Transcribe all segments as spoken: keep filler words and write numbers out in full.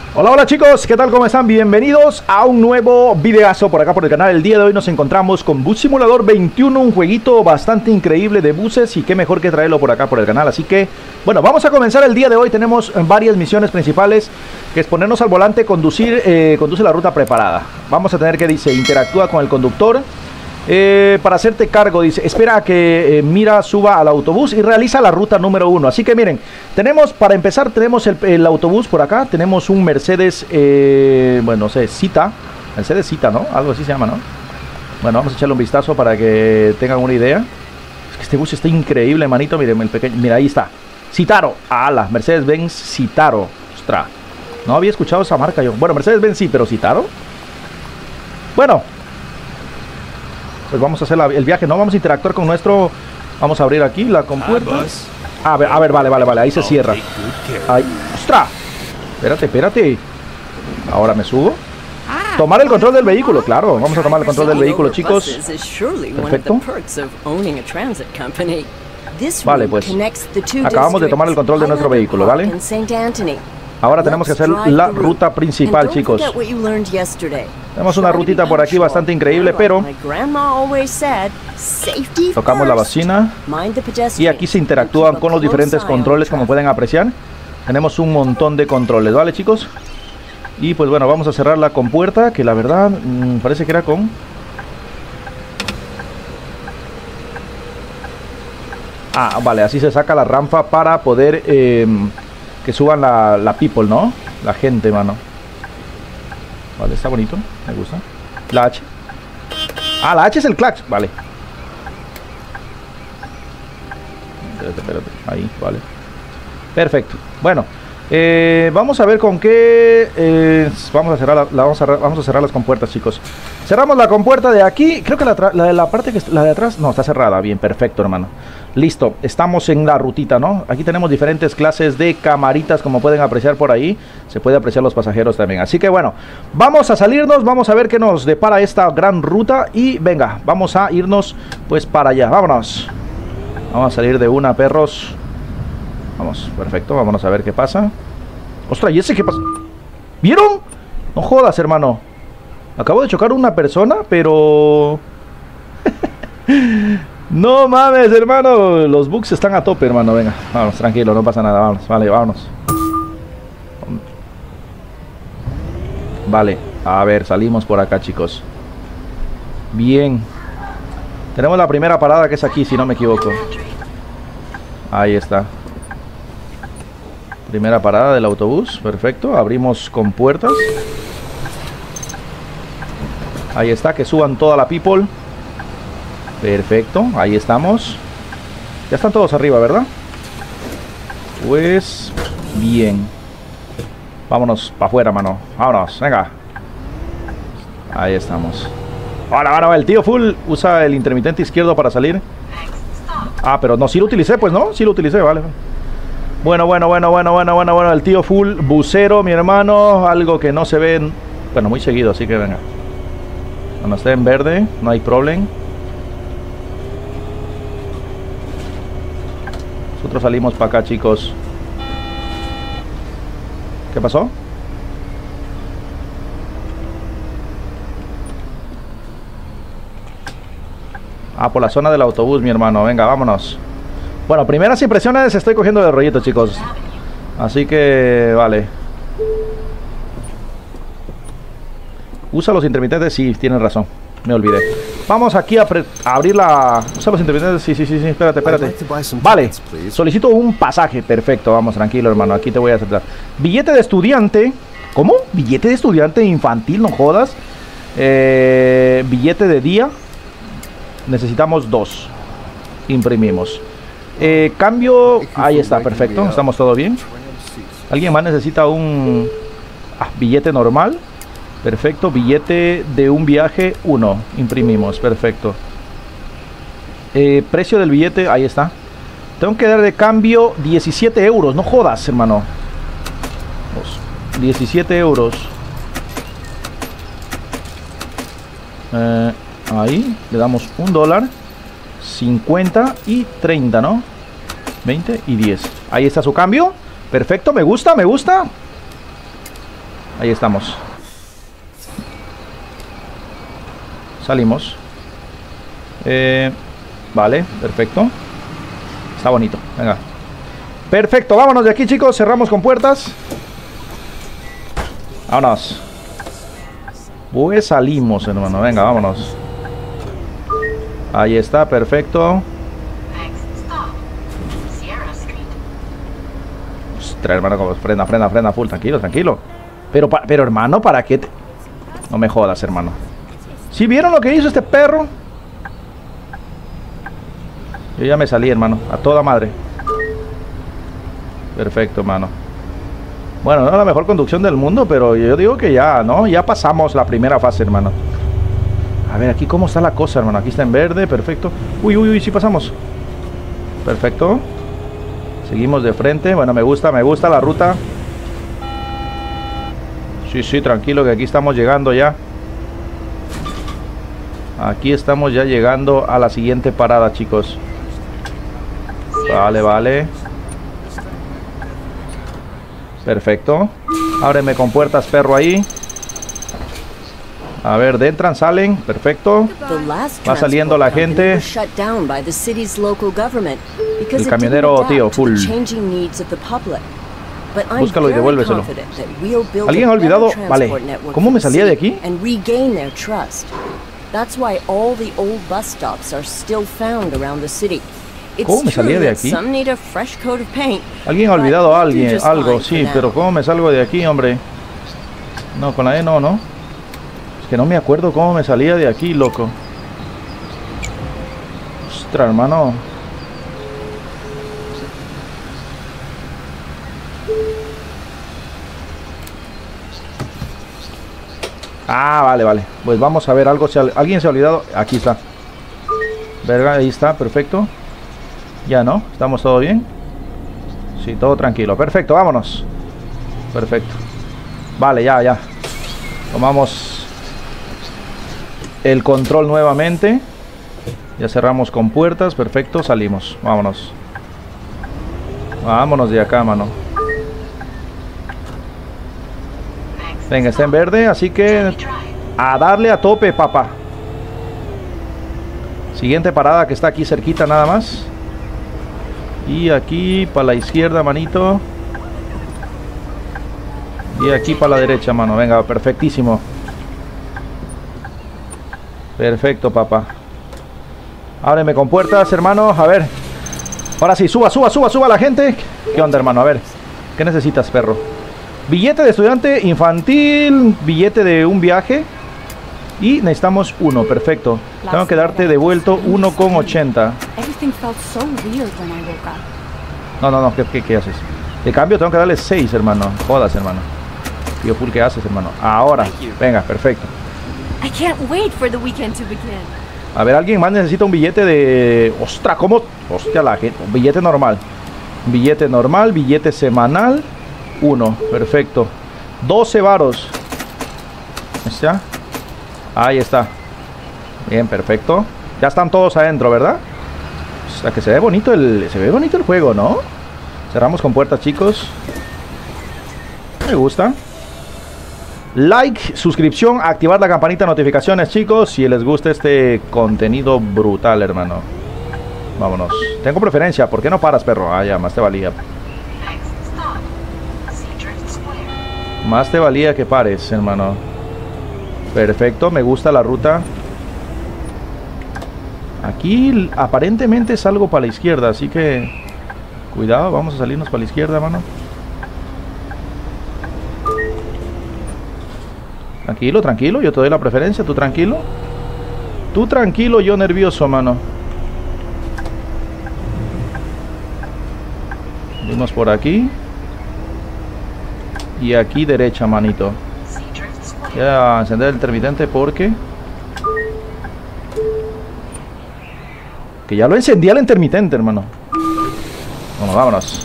Hola, hola chicos, ¿qué tal? ¿Cómo están? Bienvenidos a un nuevo videazo por acá por el canal. El día de hoy nos encontramos con Bus Simulator veintiuno, un jueguito bastante increíble de buses y qué mejor que traerlo por acá por el canal. Así que, bueno, vamos a comenzar el día de hoy. Tenemos varias misiones principales, que es ponernos al volante, conducir, eh, conduce la ruta preparada. Vamos a tener que, dice, interactúa con el conductor. Eh, para hacerte cargo, dice, espera a que eh, Mira suba al autobús y realiza la ruta número uno. Así que miren, tenemos, para empezar, tenemos el, el autobús por acá. Tenemos un Mercedes, eh, bueno, no sé, Cita. Mercedes Cita, ¿no? Algo así se llama, ¿no? Bueno, vamos a echarle un vistazo para que tengan una idea. Es que este bus está increíble, manito. Miren, el pequeño, mira, ahí está. Citaro, ala, Mercedes-Benz Citaro. Ostras, no había escuchado esa marca yo. Bueno, Mercedes-Benz sí, pero Citaro. Bueno, pues vamos a hacer la, el viaje, ¿no? Vamos a interactuar con nuestro... Vamos a abrir aquí la compuerta. A ver, a ver, vale, vale, vale. Ahí se cierra. Ahí. ¡Ostras! Espérate, espérate. Ahora me subo. Tomar el control del vehículo, claro. Vamos a tomar el control del vehículo, chicos. Perfecto. Vale, pues acabamos de tomar el control de nuestro vehículo, ¿vale? Ahora tenemos que hacer la ruta principal, chicos. Tenemos una rutita por aquí bastante increíble, pero tocamos la bocina y aquí se interactúan con los diferentes controles, como pueden apreciar. Tenemos un montón de controles, ¿vale, chicos? Y pues bueno, vamos a cerrar la compuerta, que la verdad mmm, parece que era con... Ah, vale, así se saca la rampa para poder... Eh, que suban la, la people, ¿no? La gente, mano. Vale, está bonito, me gusta. La H. Ah, la H es el clutch, vale. Espérate, espérate, ahí, vale. Perfecto, bueno, eh, vamos a ver con qué eh, vamos a cerrar la, la vamos, a, vamos a cerrar las compuertas, chicos. Cerramos la compuerta de aquí. Creo que la, la, la parte que la de atrás, no, está cerrada. Bien, perfecto, hermano. Listo, estamos en la rutita, ¿no? Aquí tenemos diferentes clases de camaritas, como pueden apreciar por ahí. Se puede apreciar los pasajeros también. Así que bueno, vamos a salirnos, vamos a ver qué nos depara esta gran ruta. Y venga, vamos a irnos pues para allá, vámonos. Vamos a salir de una, perros. Vamos, perfecto, vámonos a ver qué pasa. Ostras, ¿y ese qué pasa? ¿Vieron? No jodas, hermano. Acabo de chocar a una persona, pero... No mames, hermano. Los bugs están a tope, hermano. Venga, vamos, tranquilo, no pasa nada. Vamos, vale, vámonos. Vale, a ver, salimos por acá, chicos. Bien. Tenemos la primera parada, que es aquí, si no me equivoco. Ahí está. Primera parada del autobús, perfecto. Abrimos compuertas. Ahí está, que suban toda la people. Perfecto, ahí estamos. Ya están todos arriba, ¿verdad? Pues bien. Vámonos para afuera, mano. Vámonos, venga. Ahí estamos. Ahora, ahora, el tío full usa el intermitente izquierdo para salir. Ah, pero no, sí lo utilicé, pues, ¿no? Sí lo utilicé, vale. Bueno, bueno, bueno, bueno, bueno, bueno, bueno. El tío full bucero, mi hermano. Algo que no se ve, bueno, muy seguido, así que venga. Cuando esté en verde, no hay problema. Nosotros salimos para acá, chicos. ¿Qué pasó? Ah, por la zona del autobús, mi hermano. Venga, vámonos. Bueno, primeras impresiones estoy cogiendo de rollito, chicos. Así que, vale. Usa los intermitentes, sí, tienen razón. Me olvidé. Vamos aquí a, a abrir la... Usa los intermitentes, sí, sí, sí, sí, espérate, espérate. Vale, solicito un pasaje. Perfecto, vamos, tranquilo, hermano. Aquí te voy a aceptar. Billete de estudiante. ¿Cómo? Billete de estudiante infantil, no jodas. Eh, billete de día. Necesitamos dos. Imprimimos. Eh, cambio... Ahí está, perfecto. Estamos todo bien. ¿Alguien más necesita un... Ah, billete normal? Perfecto, billete de un viaje, uno. Imprimimos, perfecto. eh, Precio del billete, ahí está. Tengo que dar de cambio diecisiete euros. No jodas, hermano. diecisiete euros. eh, Ahí, le damos un dólar. cincuenta y treinta, ¿no? veinte y diez. Ahí está su cambio. Perfecto, me gusta, me gusta. Ahí estamos. Salimos. Eh, vale, perfecto. Está bonito, venga. Perfecto, vámonos de aquí, chicos. Cerramos con puertas. Vámonos. Pues salimos, hermano. Venga, vámonos. Ahí está, perfecto. Ostras, hermano, como frena, frena, frena, full. Tranquilo, tranquilo. Pero, pero hermano, ¿para qué te... No me jodas, hermano. ¿Sí vieron lo que hizo este perro? Yo ya me salí, hermano. A toda madre. Perfecto, hermano. Bueno, no es la mejor conducción del mundo, pero yo digo que ya, ¿no? Ya pasamos la primera fase, hermano. A ver, aquí cómo está la cosa, hermano. Aquí está en verde, perfecto. Uy, uy, uy, sí pasamos. Perfecto. Seguimos de frente. Bueno, me gusta, me gusta la ruta. Sí, sí, tranquilo, que aquí estamos llegando ya. Aquí estamos ya llegando a la siguiente parada, chicos. Vale, vale. Perfecto. Ábreme con puertas, perro, ahí. A ver, de entran, salen. Perfecto. Va saliendo la gente. El camionero, tío, full. Búscalo y devuélveselo. ¿Alguien ha olvidado? Vale. ¿Cómo me salía de aquí? ¿Cómo me salía de aquí? Alguien ha olvidado a alguien, algo, sí, pero ¿cómo me salgo de aquí, hombre? No, con la E no, ¿no? Es que no me acuerdo cómo me salía de aquí, loco. Ostras, hermano. Ah, vale, vale. Pues vamos a ver algo. Si alguien se ha olvidado. Aquí está. Verga, ahí está, perfecto. Ya no, estamos todo bien. Sí, todo tranquilo, perfecto, vámonos. Perfecto. Vale, ya, ya. Tomamos el control nuevamente. Ya cerramos con puertas, perfecto, salimos. Vámonos. Vámonos de acá, mano. Venga, está en verde, así que a darle a tope, papá. Siguiente parada que está aquí cerquita nada más. Y aquí para la izquierda, manito. Y aquí para la derecha, mano. Venga, perfectísimo. Perfecto, papá. Ábreme con puertas, hermano. A ver. Ahora sí, suba, suba, suba, suba la gente. ¿Qué onda, hermano? A ver. ¿Qué necesitas, perro? Billete de estudiante infantil. Billete de un viaje. Y necesitamos uno, perfecto. Tengo que darte devuelto uno con ochenta. No, no, no, ¿qué, qué, qué haces? De cambio tengo que darle seis, hermano. Jodas, hermano. Tío, full, ¿qué haces, hermano? Ahora, venga, perfecto. A ver, alguien más necesita un billete de... Ostras, ¿cómo? Hostia, la gente. Un billete normal. Billete normal, billete semanal. Uno, perfecto. doce varos. ¿Ya? Ahí está. Bien, perfecto. Ya están todos adentro, ¿verdad? O sea, que se ve bonito el... Se ve bonito el juego, ¿no? Cerramos con puertas, chicos. Me gusta. Like, suscripción, activar la campanita de notificaciones, chicos. Si les gusta este contenido brutal, hermano. Vámonos. Tengo preferencia. ¿Por qué no paras, perro? Ah, ya, más te valía. Más te valía que pares, hermano. Perfecto, me gusta la ruta. Aquí aparentemente es algo para la izquierda, así que cuidado, vamos a salirnos para la izquierda, mano. Tranquilo, tranquilo, yo te doy la preferencia, tú tranquilo. Tú tranquilo, yo nervioso, mano. Vamos por aquí. Y aquí derecha, manito. Voy a encender el intermitente porque... Que ya lo encendía el intermitente, hermano. Bueno, vámonos.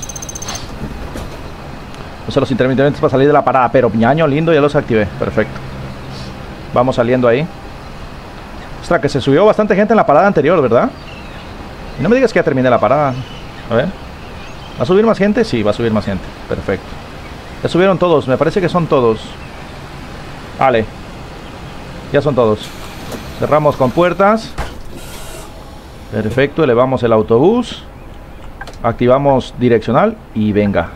Uso los intermitentes para salir de la parada, pero piñaño lindo, ya los activé. Perfecto. Vamos saliendo ahí. Ostras, que se subió bastante gente en la parada anterior, ¿verdad? Y no me digas que ya terminé la parada. A ver. ¿Va a subir más gente? Sí, va a subir más gente. Perfecto. Ya subieron todos, me parece que son todos. Vale. Ya son todos. Cerramos con puertas. Perfecto, elevamos el autobús. Activamos direccional y venga.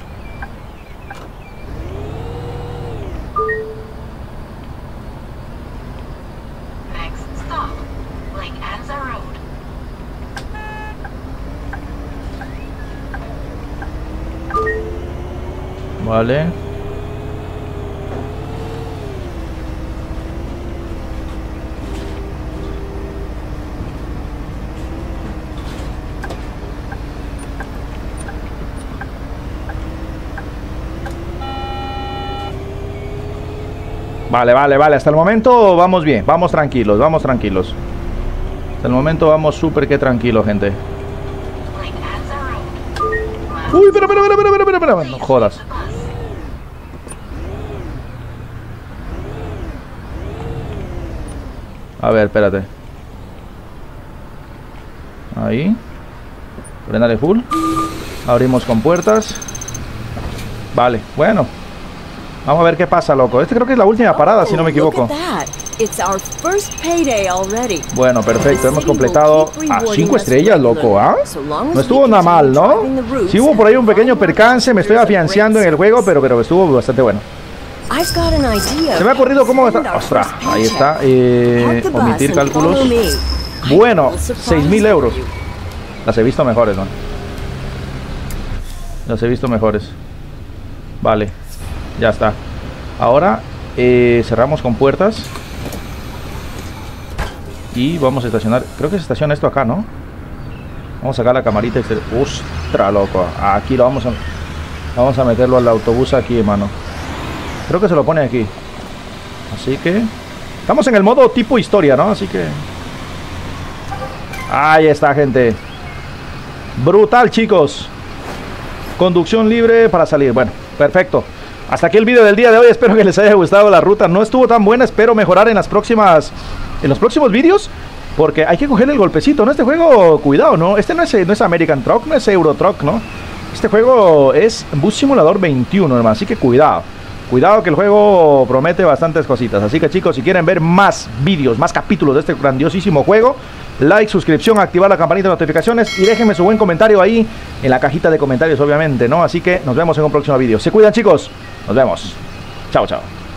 Vale. Vale, vale, vale. Hasta el momento vamos bien. Vamos tranquilos, vamos tranquilos. Hasta el momento vamos súper que tranquilos, gente. Uy, espera, espera, espera, espera, espera, espera. No jodas. A ver, espérate. Ahí. Frenale full. Abrimos con puertas. Vale, bueno. Vamos a ver qué pasa, loco. Este creo que es la última parada, si no me equivoco. Bueno, perfecto. Hemos completado a cinco estrellas, loco, ¿ah? No estuvo nada mal, ¿no? Sí hubo por ahí un pequeño percance. Me estoy afianzando en el juego, pero, pero estuvo bastante bueno. Se me ha ocurrido cómo está. Ostras, ahí está. Eh, omitir cálculos. Bueno, seis mil euros. Las he visto mejores, ¿no? Las he visto mejores. Vale, ya está. Ahora eh, cerramos con puertas. Y vamos a estacionar. Creo que se estaciona esto acá, ¿no? Vamos a sacar la camarita. Ostras, loco. Aquí lo vamos a... Vamos a meterlo al autobús aquí, hermano. Creo que se lo pone aquí. Así que... Estamos en el modo tipo historia, ¿no? Así que... Ahí está, gente. Brutal, chicos. Conducción libre para salir. Bueno, perfecto. Hasta aquí el vídeo del día de hoy. Espero que les haya gustado la ruta. No estuvo tan buena. Espero mejorar en las próximas... En los próximos vídeos. Porque hay que coger el golpecito, ¿no? Este juego, cuidado, ¿no? Este no es, no es American Truck, no es Euro Truck, ¿no? Este juego es Bus Simulador veintiuno, hermano. Así que cuidado. Cuidado que el juego promete bastantes cositas. Así que, chicos, si quieren ver más vídeos, más capítulos de este grandiosísimo juego, like, suscripción, activar la campanita de notificaciones y déjenme su buen comentario ahí en la cajita de comentarios, obviamente, ¿no? Así que nos vemos en un próximo vídeo. Se cuidan, chicos. Nos vemos. Chao, chao.